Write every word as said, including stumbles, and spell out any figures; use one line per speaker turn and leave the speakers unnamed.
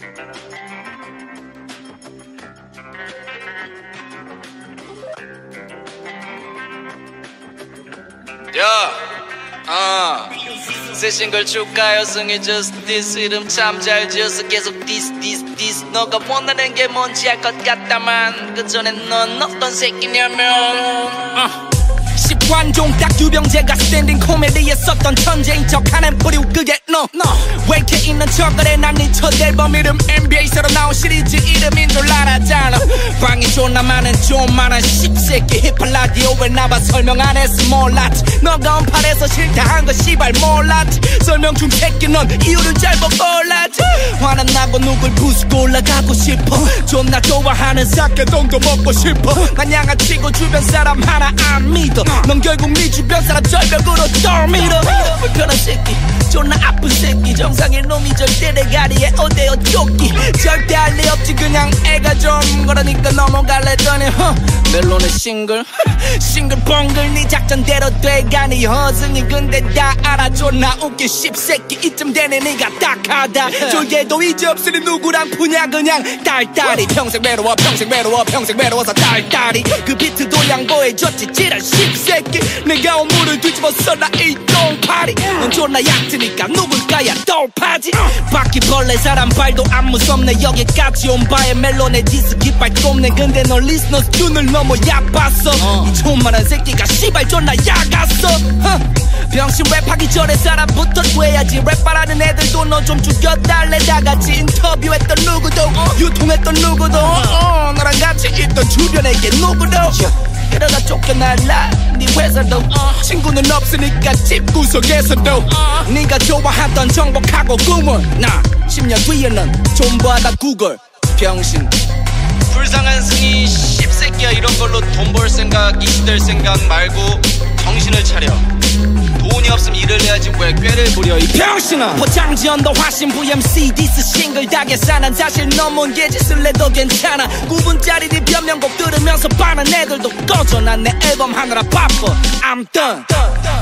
야, 아, 새 싱글 축하요 승희 just this 이름 참 잘 지어서 계속 this this this 너가 원하는 게 뭔지 알 것 같다만 그 전에 넌 어떤 새끼냐면 uh.
십관종 딱 유병재가 스탠딩 코미디에 썼던 천재인 척하는 뿌리우 그게 너 no. 왜 이렇게 있는 척을 해 난 네 첫 앨범 이름 엔비에이 새로 나온 시리즈 이름인 줄 알았잖아 방이 존나 많은 좀 많은 씹새끼 힙합 라디오에 나와 설명 안 했어 몰랐지 너가 언팔에서 싫다 한 거 씨발 몰랐지 설명 중 새끼 넌 이유를 잘못 몰랐지 화난 나고 누굴 부수고 올라가고 싶어 존나 좋아하는 사케동도 먹고 싶어 난 양아치고 주변 사람 하나 안 믿어 넌 결국 네 주변 사람 절벽으로 떠밀어 불편한 새끼 존나 아픈 새끼 정상의 놈이 절대 내 가리에 오대어 쫓기 절대 할 리 없지 그냥 애가 좀 그러니까 넘어갈랬더니 허 멜론의 싱글 싱글 벙글 네 작전대로 돼가니 허승이 근데 다 알아 존나 웃기 씹새끼 이쯤 되네 네가 딱하다 졸개도 이제 없으니 누구랑 푸냐 그냥 딸딸이 평생 외로워 평생 외로워 평생 외로워서 딸딸이 그 비트도 양보해줬지 지랄 씹새끼 내가 온물을 뒤집어서 나 이 똥파리 넌 존나 얕으니까 누굴까야 똥파지 바퀴벌레 사람 발도 안 무섭네 여기까지 온 바에 멜론의 디스 깃발 꼽네 근데 넌 리스너스 눈을 넘어 얕봤어 어. 이 존만한 새끼가 씨발 존나 야갔어 huh. 병신 랩하기 전에 사람부터 돼야지 랩바라는 애들도 너 좀 죽여달래 다같이 인터뷰했던 누구도 어. 유통했던 누구도 어. 너랑 같이 있던 주변에게 누구도 그러다 쫓겨날라 네 회사도 어. 친구는 없으니까 집구석에서도 어. 네가 좋아하던 정복하고 꿈은 나 십 년 뒤에는 존버하다 구걸 병신
불쌍한 승희 씹새끼야 이런 걸로 돈 벌 생각 이시될 생각 말고 정신을 차려 돈이 없으면 일을 해야지 왜 꾀를 부려 이
병신아 포장지연도 화신부 엠씨 디스 싱글 다 계산한 사실 너무 예짓을 해도 괜찮아 구 분짜리 네 변명곡 들으면서 빠는 애들도 꺼져 난 내 앨범 하느라 바빠 I'm done